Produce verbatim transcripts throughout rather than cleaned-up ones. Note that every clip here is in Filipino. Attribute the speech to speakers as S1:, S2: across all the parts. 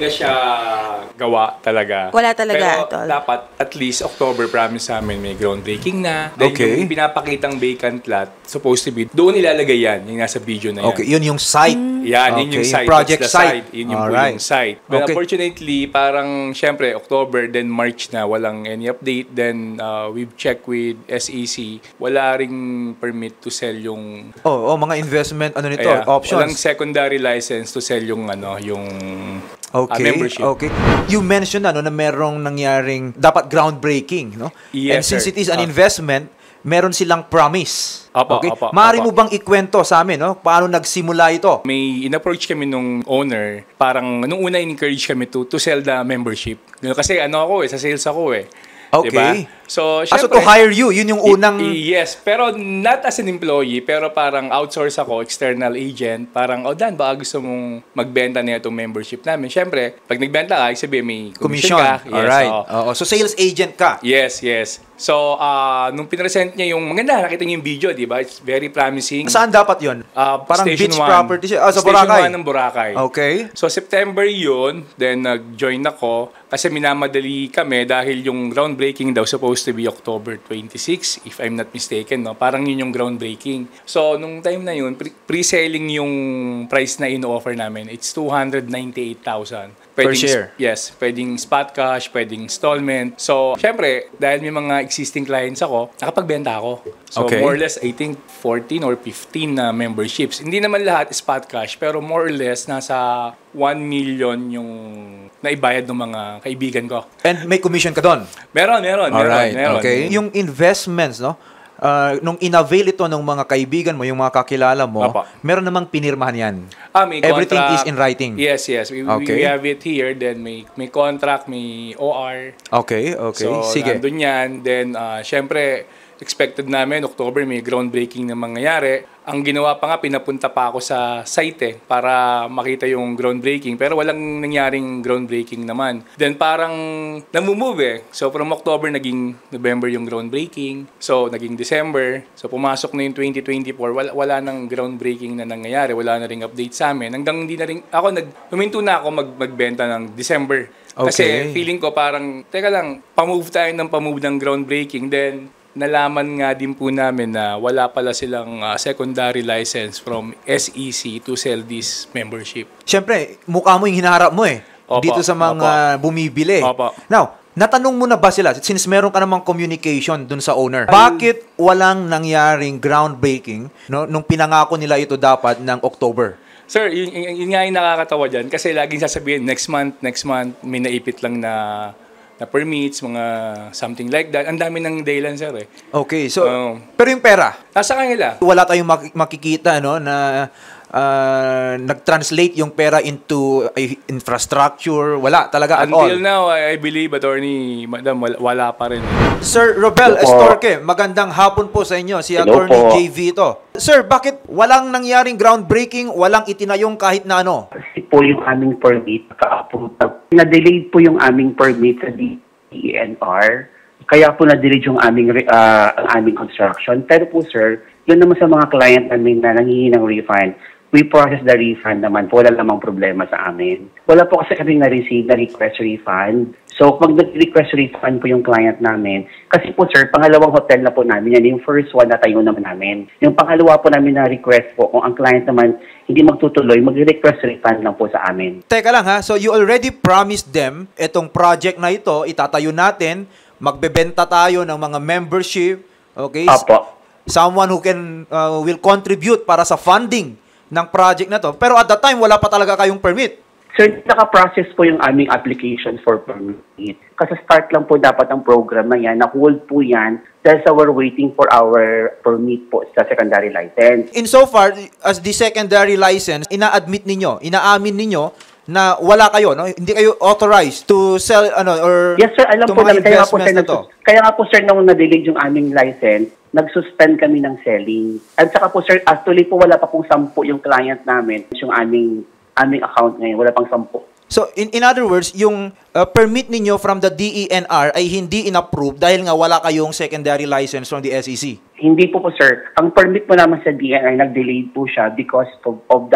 S1: talaga siya gawa talaga.
S2: Wala talaga
S1: Pero
S2: at all.
S1: dapat at least October promise sa amin may groundbreaking na. Then
S3: Okay.
S1: yung pinapakitang vacant lot, supposed to be, doon ilalagay yan, yung nasa video na yan.
S3: Okay, yun yung site.
S1: Yan, yun
S3: Okay,
S1: yung
S3: yung
S1: site.
S3: project
S1: That's the
S3: site.
S1: Yun yung, po
S3: Alright.
S1: yung site. But
S3: Okay.
S1: unfortunately, parang syempre, October, then March na, walang any update. Then uh, we've checked with S E C, wala ring permit to sell yung
S3: Oh, oh, mga investment, ano nito,
S1: Kaya, walang
S3: options.
S1: secondary license to sell yung ano, yung uh,
S3: Okay,
S1: membership.
S3: okay. You mentioned ano, na merong nangyaring dapat groundbreaking, no?
S1: Yes,
S3: And since
S1: sir.
S3: it is an
S1: Ah.
S3: investment, meron silang promise.
S1: Apo,
S3: okay?
S1: apo,
S3: Maaari
S1: apo.
S3: mo bang ikwento sa amin, no? Paano nagsimula ito?
S1: May in-approach kami nung owner, parang nung una in-encourage kami to to sell the membership. Kasi ano ako eh, sa sales ako eh.
S3: Okay.
S1: Diba? So,
S3: Ah, so
S1: syempre,
S3: to hire you, yun yung unang...
S1: I- yes, pero not as an employee, pero parang outsource ako, external agent. Parang, oh Dan, baka gusto mong magbenta na itong membership namin. Syempre, pag nagbenta ka, sabi may commission,
S3: commission.
S1: ka. Yes,
S3: Alright.
S1: oo.
S3: Oo. So sales agent ka.
S1: Yes, yes. So, uh, nung pinresent niya yung, maganda, nakita niyo yung video, di ba? It's very promising.
S3: Saan dapat yun?
S1: Uh,
S3: Parang
S1: Station
S3: beach
S1: one.
S3: property siya. Ah, sa
S1: Station
S3: Boracay.
S1: one ng Boracay.
S3: Okay.
S1: So, September yun, then nag-join ako kasi minamadali kami dahil yung groundbreaking daw supposed to be October twenty-sixth, if I'm not mistaken, no? Parang yun yung groundbreaking. So, nung time na yun, pre- pre-selling yung price na ino-offer namin, it's two hundred ninety-eight thousand.
S3: Per share?
S1: Yes, pwedeng spot cash, pwedeng installment. So, syempre, dahil may mga existing clients ako, nakapagbenta ako. So,
S3: Okay.
S1: more or less, I think fourteen or fifteen na memberships. Hindi naman lahat spot cash, pero more or less, nasa one million yung naibayad ng mga kaibigan ko.
S3: And may commission ka doon.
S1: Meron, meron, meron,
S3: Alright,
S1: meron.
S3: okay. Yung investments, no? Uh, nung inavail ito ng mga kaibigan mo, yung mga kakilala mo,
S1: Apa.
S3: meron namang pinirmahan yan.
S1: Ah, may
S3: Everything
S1: contract.
S3: is in writing.
S1: Yes, yes. We,
S3: Okay.
S1: we have it here. Then may may contract, may O R.
S3: Okay, okay.
S1: So,
S3: Sige.
S1: nandun yan. Then, uh, syempre, expected namin, October, may groundbreaking na mangyayari. Ang ginawa pa nga, pinapunta pa ako sa site eh, para makita yung groundbreaking. Pero walang nangyaring groundbreaking naman. Then parang namumove eh. So from October, naging November yung groundbreaking. So naging December. So pumasok na yung twenty twenty-four. Wala, wala nang groundbreaking na nangyayari. Wala na ring update sa amin. Hanggang hindi na rin, ako, nag, huminto na ako mag, magbenta ng December. Kasi
S3: Okay.
S1: feeling ko parang, teka lang, pamove tayo ng pamove ng groundbreaking. Then, nalaman nga din po namin na wala pala silang uh, secondary license from S E C to sell this membership.
S3: Siyempre, mukha mo yung hinaharap mo eh.
S1: Opo,
S3: Dito sa mga bumibili.
S1: Opo.
S3: Now, natanong mo na ba sila, since meron ka namang communication dun sa owner, bakit walang nangyaring groundbreaking no, nung pinangako nila ito dapat ng October?
S1: Sir, yun, yun, yun nga yung nakakatawa dyan kasi laging sasabihin, next month, next month, may naipit lang na na permits, mga something like that. Ang dami ng dahilan, sir eh.
S3: Okay, so,
S1: Oo.
S3: pero yung pera,
S1: Nasa kanila.
S3: wala tayong mak- makikita no, na uh, nag-translate yung pera into uh, infrastructure. Wala talaga at all.
S1: Until now, I, I believe, attorney, madam, wala, wala pa rin.
S3: Sir Robel
S4: Hello po.
S3: Estorque, magandang hapon po sa inyo. Si
S4: Hello
S3: Attorney
S4: po.
S3: J V ito. Sir, bakit walang nangyaring groundbreaking, walang itinayong kahit na ano?
S4: Kasi po yung aming permit, ka-approve. Na-delayed po yung aming permit sa D E N R. Kaya po na-delay yung aming, uh, ang aming construction. Pero po sir, yun naman sa mga client namin na nangihingi ng refund, we process the refund naman po. Wala namang problema sa amin. Wala po kasi kami na-receive na request refund. So, pag nag-request refund po yung client namin, kasi po sir, pangalawang hotel na po namin yan. Yung first one na tayo naman namin. Yung pangalawa po namin na request po, kung ang client naman hindi magtutuloy, mag-request refund lang po sa amin.
S3: Teka lang ha, so you already promised them itong project na ito, itatayo natin, magbebenta tayo ng mga membership, okay?
S4: Apo.
S3: Someone who can, uh, will contribute para sa funding ng project na to. Pero at that time, wala pa talaga kayong permit.
S4: Sir, naka-process po yung aming application for permit. Kasi start lang po dapat ang program na yan. Na-hold po yan dahil sa we're waiting for our permit po sa secondary license.
S3: In so far, as the secondary license, ina-admit ninyo, ina-amin ninyo na wala kayo, no? Hindi kayo authorized to sell, ano, or
S4: Yes, sir. Alam
S3: to
S4: po
S3: mga
S4: namin. Kaya nga po,
S3: investments
S4: sir,
S3: na to.
S4: nagsus- kaya nga po, sir, nung na-delay yung aming license, nag-suspend kami ng selling. At saka po, sir, actually po, wala pa pong sampu yung client namin. Yung aming aming account ngayon, wala pang sampu.
S3: So, in in other words, yung uh, permit ninyo from the D E N R ay hindi in-approve dahil nga wala kayong secondary license from the S E C.
S4: Hindi po po, sir. Ang permit po naman sa D E N R, nag-delayed po siya because of, of the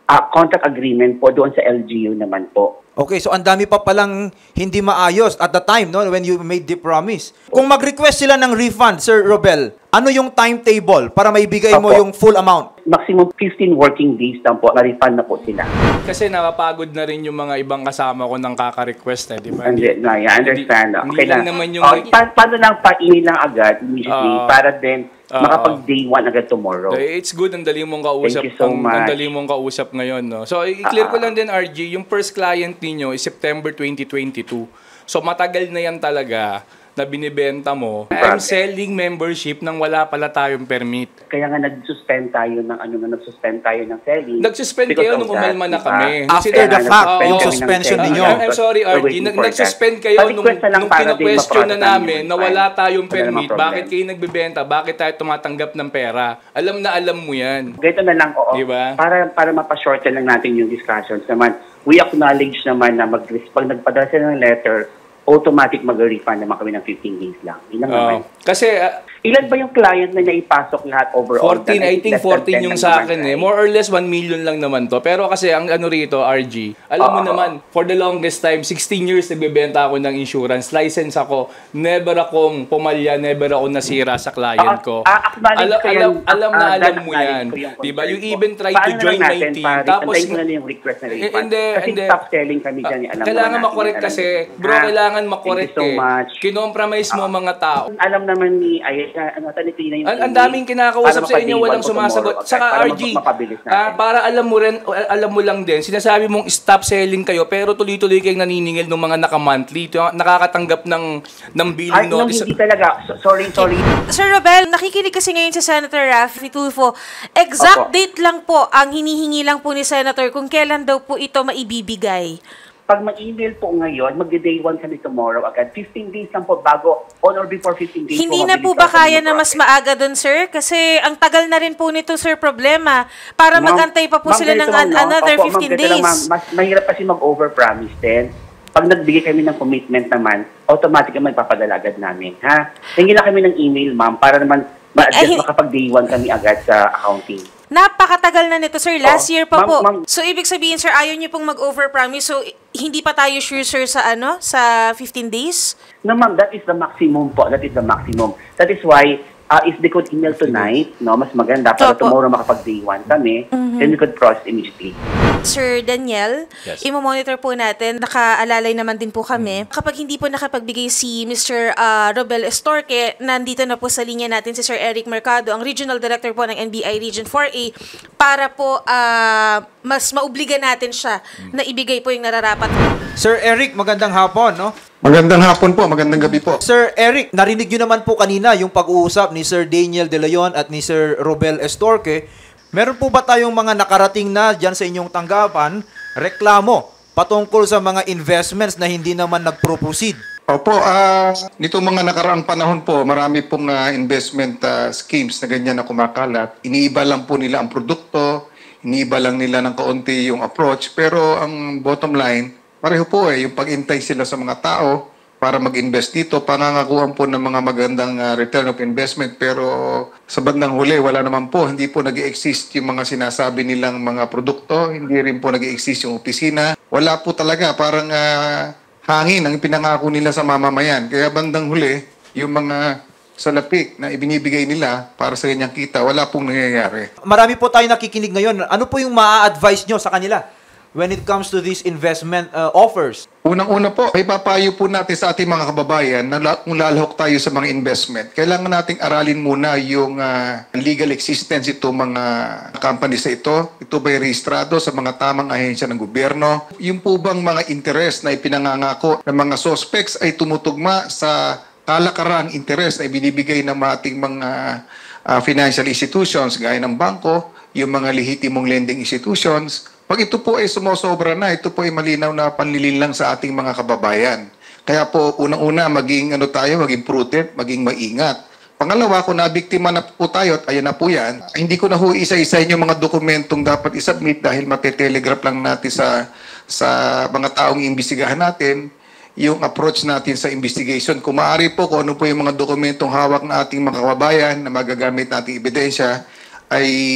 S4: ah, contract agreement po doon sa L G U naman po.
S3: Okay, so ang dami pa palang hindi maayos at the time, no, when you made the promise. Kung mag-request sila ng refund, Sir Robel, ano yung timetable para maibigay mo
S4: Opo.
S3: yung full amount?
S4: Maximum fifteen working days lang po, na-refund na po sila.
S1: Kasi nakapagod na rin yung mga ibang kasama ko ng kaka-request eh, di ba?
S4: And then, no, yeah, I understand.
S1: Hindi-
S4: Okay
S1: hindi lang
S4: lang.
S1: naman yung-
S4: Oh, pa- paano lang pa-email lang agad, immediately,
S1: Oo.
S4: para din
S1: Oo.
S4: makapag-day one agad tomorrow.
S1: Eh, It's good, ang dali mong kausap.
S4: Thank you so
S1: ang,
S4: much.
S1: ang dali mong kausap ngayon, no? So, i-clear ko
S4: Ah.
S1: lang din, R G, yung first client ninyo is September twenty twenty-two. So, matagal na yan talaga na binibenta mo. I'm selling membership nang wala pala tayong permit.
S4: Kaya nga nag-suspend tayo ng ano nga nag-suspend tayo ng selling.
S1: Nag-suspend
S4: Because
S1: kayo
S4: of
S1: nung
S4: that,
S1: umalma na
S4: diba?
S1: kami.
S3: After
S1: Sila-
S3: the
S4: Kaya
S3: fact,
S4: nag-suspend
S3: yung
S4: kami ng
S3: suspension
S4: selling.
S3: ninyo.
S1: I'm, I'm sorry,
S4: We're
S1: R G.
S4: waiting
S1: Nag-
S4: for that.
S1: nag-suspend kayo nung,
S4: Pa-request na lang
S1: nung
S4: para din
S1: kino-question na
S4: ma-process
S1: namin
S4: namin
S1: na
S4: yung
S1: wala
S4: file.
S1: tayong
S4: Wala namang
S1: permit.
S4: problem.
S1: Bakit kayo nagbebenta? Bakit tayo tumatanggap ng pera? Alam na alam mo yan.
S4: Ganito na lang, oo.
S1: Diba?
S4: Para para mapa-shorten lang natin yung discussions naman. We acknowledge naman na mag pag nagpadala sila ng letter, automatic mag-refund naman kami ng fifteen days lang. Ilang naman.
S1: Oo. Kasi uh,
S4: Ilan ba yung client na naipasok lahat overall?
S1: fourteen, I think
S4: Less than
S1: fourteen
S4: ten
S1: yung
S4: lang
S1: sa
S4: naman,
S1: akin eh.
S4: right?
S1: More or less one million lang naman to. Pero kasi ang ano rito, R G, alam mo
S4: Oo.
S1: naman, for the longest time, sixteen years nagbebenta ako ng insurance. License ako. Never akong pumalya, never ako nasira sa client ko.
S4: Ah, ah, acknowledge
S1: alam,
S4: ko
S1: alam,
S4: yan.
S1: alam na
S4: Ah,
S1: alam
S4: that
S1: mo
S4: acknowledge
S1: yan.
S4: ko yung
S1: Diba?
S4: concern
S1: You
S4: ko.
S1: even try
S4: Paano
S1: to
S4: na
S1: join
S4: lang
S1: my
S4: natin,
S1: team.
S4: pare?
S1: Tapos,
S4: Antayin ko na lang yung request na
S1: Eh,
S4: refund.
S1: hindi,
S4: Kasi
S1: hindi.
S4: stop selling kami dyan. eh. Alam
S1: kailangan
S4: naman natin,
S1: makorek
S4: alam
S1: kasi.
S4: natin.
S1: Bro,
S4: Ah,
S1: kailangan makorek
S4: Thank you so
S1: eh.
S4: much.
S1: Kinompromise mo mga tao.
S4: Alam naman ni, ay, ano, taniti na yung
S1: Ang, ang
S4: email.
S1: daming kinakausap
S4: Para
S1: sa inyo,
S4: mapag-iwan
S1: walang
S4: ko
S1: sumasagot.
S4: tomorrow.
S1: Saka
S4: Para
S1: R G,
S4: mapabilis natin.
S1: ah, para alam mo rin, o, alam mo lang din, sinasabi mong stop selling kayo, pero tuloy-tuloy kayong naniningil ng mga naka-monthly, nakakatanggap ng, ng
S4: Ay,
S1: billing
S4: no,
S1: notice.
S4: hindi talaga. So- Sorry, sorry.
S2: Sir Robel, nakikinig kasi ngayon sa Senator Raffy Tulfo. Exact
S4: Opo.
S2: date lang po ang hinihingi lang po ni Senator kung kailan daw po ito maibibigay.
S4: Pag mag-email po ngayon, mag-day one kami tomorrow agad. fifteen days lang po bago, on or before fifteen days
S2: Hindi
S4: po,
S2: na po
S4: mabilis
S2: ba
S4: ako
S2: kaya na mas
S4: mag-process.
S2: maaga doon, sir? Kasi ang tagal na rin po nito, sir, problema. Para
S4: Ma'am,
S2: magantay pa po
S4: ma'am,
S2: sila ng
S4: ganito lang,
S2: an-
S4: no?
S2: another
S4: Opo,
S2: fifteen
S4: ma'am, ganito lang,
S2: days.
S4: ma'am. Mas mahirap kasi mag-overpromise din. Pag nagbigay kami ng commitment naman, automatic naman ipapadala agad namin. Ha? Tingin lang kami ng email, ma'am, para naman ma-adjust
S2: Ay,
S4: makapag-day one kami agad sa accounting.
S2: Napakatagal na nito, sir. Last
S4: Oo.
S2: year pa
S4: Ma'am,
S2: po.
S4: ma'am.
S2: So, ibig sabihin, sir, ayaw niyo pong mag-overpromise. So, i- hindi pa tayo sure, sir, sa ano? Sa fifteen days?
S4: No, ma'am, that is the maximum po. That is the maximum. That is why, uh, if they could email tonight, no, mas maganda para
S2: Opo.
S4: tomorrow makapag-day one kami, then we could process immediately.
S2: Sir Daniel,
S1: Yes.
S2: imo-monitor po natin, nakaalalay naman din po kami. Kapag hindi po nakapagbigay si Mister ah, Robel Estorque, nandito na po sa linya natin si Sir Eric Mercado, ang Regional Director po ng N B I Region four A, para po ah, mas maubliga natin siya na ibigay po yung nararapat.
S3: Sir Eric, magandang hapon, no?
S5: Magandang hapon po, magandang gabi po.
S3: Sir Eric, narinig nyo naman po kanina yung pag-uusap ni Sir Daniel De Leon at ni Sir Robel Estorque. Meron po ba tayong mga nakarating na dyan sa inyong tanggapan, reklamo patungkol sa mga investments na hindi naman nag-proceed?
S5: Opo, ah nito mga nakaraang panahon po, marami pong ah, investment ah, schemes na ganyan na kumakalat. Iniiba lang po nila ang produkto, iniiba lang nila ng kaunti yung approach, pero ang bottom line, pareho po eh, yung pag-intay sila sa mga tao para mag-invest dito, pangangakuhan po ng mga magandang ah, return of investment, pero sa bandang huli, wala naman po, hindi po nag-exist yung mga sinasabi nilang mga produkto, hindi rin po nag-exist yung opisina, wala po talaga, parang ah, hangin ang pinangako nila sa mamamayan. Kaya bandang huli, yung mga salapik na ibinibigay nila para sa kanyang kita, wala pong nangyayari.
S3: Marami po tayo nakikinig ngayon. Ano po yung maa-advise nyo sa kanila when it comes to these investment uh, offers?
S5: Unang-una po, may papayo po natin sa ating mga kababayan na la- kung lalahok tayo sa mga investment, kailangan nating aralin muna yung ah, legal existence ito mga companies na ito. Ito ba'y rehistrado sa mga tamang ahensya ng gobyerno? Yung po bang mga interest na ipinangangako ng mga suspects ay tumutugma sa kalakarang interest na ibinibigay ng ating mga ah, financial institutions gaya ng bangko, yung mga lehitimong lending institutions. Pag ito po ay sumosobra na, ito po ay malinaw na panlilin lang sa ating mga kababayan. Kaya po, unang-una, maging ano tayo, maging prudent, maging maingat. Pangalawa, kung nabiktima na po tayo, at ayan na po yan, hindi ko na ho isa-isa yung mga dokumentong dapat isubmit dahil matetelegraph lang natin sa, sa mga taong imbestigahan natin yung approach natin sa investigation. Kung maaari po, kung ano po yung mga dokumentong hawak na ating mga kababayan na magagamit nating ebidensya, ay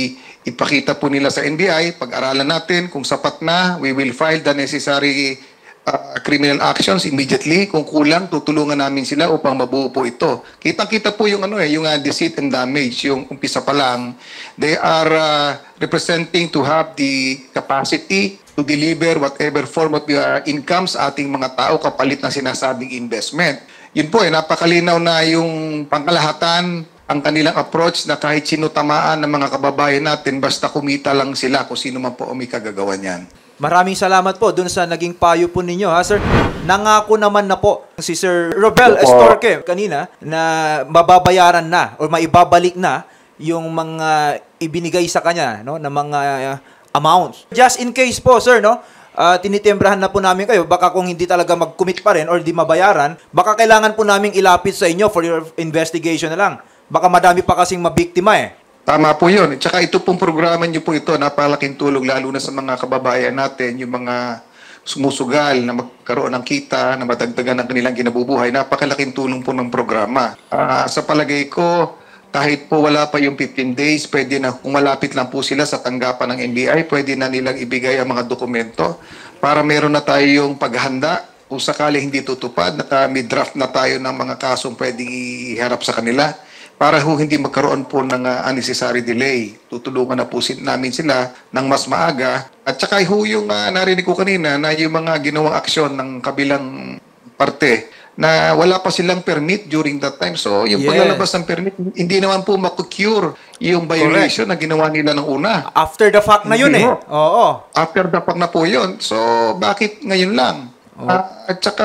S5: ipakita po nila sa N B I, pag-aralan natin kung sapat na, we will file the necessary uh, criminal actions immediately. Kung kulang, tutulungan namin sila upang mabuo po ito. Kitang-kita po yung ano eh, yung uh, deceit and damage, yung umpisa pa lang. They are uh, representing to have the capacity to deliver whatever form of uh, income sa ating mga tao kapalit ng sinasabing investment. Yun po eh, napakalinaw na yung pangkalahatan ang kanilang approach na kahit sino tamaan ng mga kababayan natin, basta kumita lang sila kung sino man po ang may kagagawa niyan.
S3: Maraming salamat po dun sa naging payo po ninyo, ha, sir. Nangako naman na po si Sir Robel Estorque kanina na mababayaran na o maibabalik na yung mga ibinigay sa kanya, no, na mga uh, amounts. Just in case po, sir, no, uh, tinitembrahan na po namin kayo. Baka kung hindi talaga mag-commit pa rin or di mabayaran, baka kailangan po naming ilapit sa inyo for your investigation na lang. Baka madami pa kasing mabiktima eh.
S5: Tama po yun. At saka ito pong programa niyo po ito, napalaking tulong lalo na sa mga kababayan natin, yung mga sumusugal na magkaroon ng kita, na madagdagan ng kanilang kinabubuhay. Napakalaking tulong po ng programa. Uh, sa palagay ko, kahit po wala pa yung fifteen days, pwede na, kung malapit lang po sila sa tanggapan ng N B I, pwede na nilang ibigay ang mga dokumento para meron na tayong paghanda. Kung sakali hindi tutupad, naka, may draft na tayo ng mga kasong pwedeng iharap sa kanila. Para ho hindi magkaroon po ng uh, unnecessary delay. Tutulungan na po sin namin sila ng mas maaga. At saka ho yung uh, narinig ko kanina na yung mga ginawang aksyon ng kabilang parte na wala pa silang permit during that time. So yung
S3: Yes.
S5: paglalabas ng permit, hindi naman po makukure yung violation na ginawa nila ng una.
S3: After the fact na yun
S5: Hindi
S3: eh.
S5: ho.
S3: Oo.
S5: After the fact na po yun. So bakit ngayon lang? Uh, at saka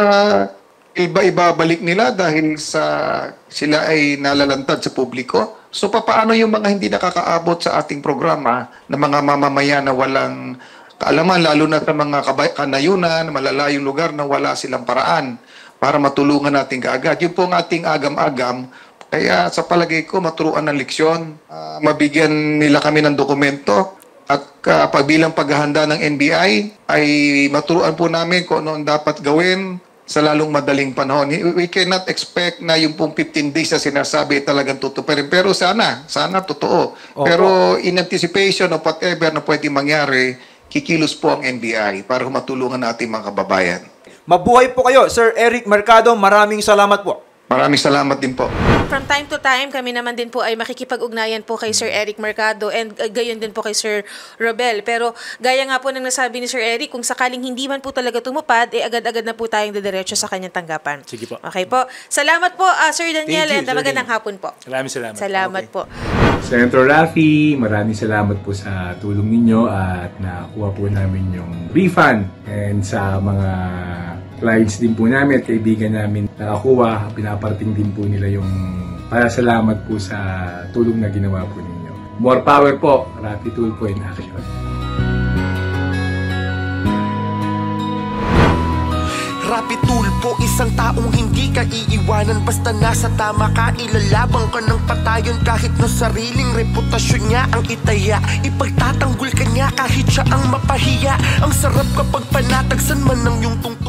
S5: iba ibabalik nila dahil sa sila ay nalalantad sa publiko. So papaano yung mga hindi nakakaabot sa ating programa na mga mamamayan na walang kaalaman, lalo na sa mga kabay- kanayunan, malalayong lugar na wala silang paraan para matulungan natin kaagad. Yun po ang ating agam-agam. Kaya sa palagay ko, maturuan ng leksyon, uh, mabigyan nila kami ng dokumento at uh, pagbilang paghahanda ng N B I ay maturuan po namin kung ano ang dapat gawin sa lalong madaling panahon. We cannot expect na yung pong fifteen days na sinasabi talagang tutuparin. Pero sana, sana totoo.
S3: Opo.
S5: Pero in anticipation of whatever na pwede mangyari, kikilos po ang N B I para matulungan natin mga kababayan.
S3: Mabuhay po kayo, Sir Eric Mercado. Maraming salamat po.
S5: Maraming salamat din po.
S2: From time to time, kami naman din po ay makikipag-ugnayan po kay Sir Eric Mercado and uh, gayon din po kay Sir Robel. Pero gaya nga po ng nasabi ni Sir Eric, kung sakaling hindi man po talaga tumupad, eh agad-agad na po tayong didiretso sa kanyang tanggapan.
S1: Sige po.
S2: Okay po. Salamat po, uh, Sir Daniel,
S3: Thank you,
S2: and
S3: Sir
S2: magandang
S3: Daniel.
S2: hapon po.
S1: Maraming salamat.
S2: Salamat po.
S1: Senator Raffy, maraming salamat po sa tulong ninyo at nakuha po namin yung refund. And sa mga clients din po namin at kaibigan namin nakakuha, pinaparating din po nila yung pasalamat po sa tulong na ginawa po ninyo. More power po, Raffy Tulfo in action.
S6: Rapi Tulfo, isang taong hindi ka iiwanan. Basta nasa tama ka, ilalabang ka ng patayon. Kahit na sariling reputasyon niya ang itaya, ipagtatanggol ka niya kahit siya ang mapahiya. Ang sarap kapag panatagsan man ng iyong tungkol.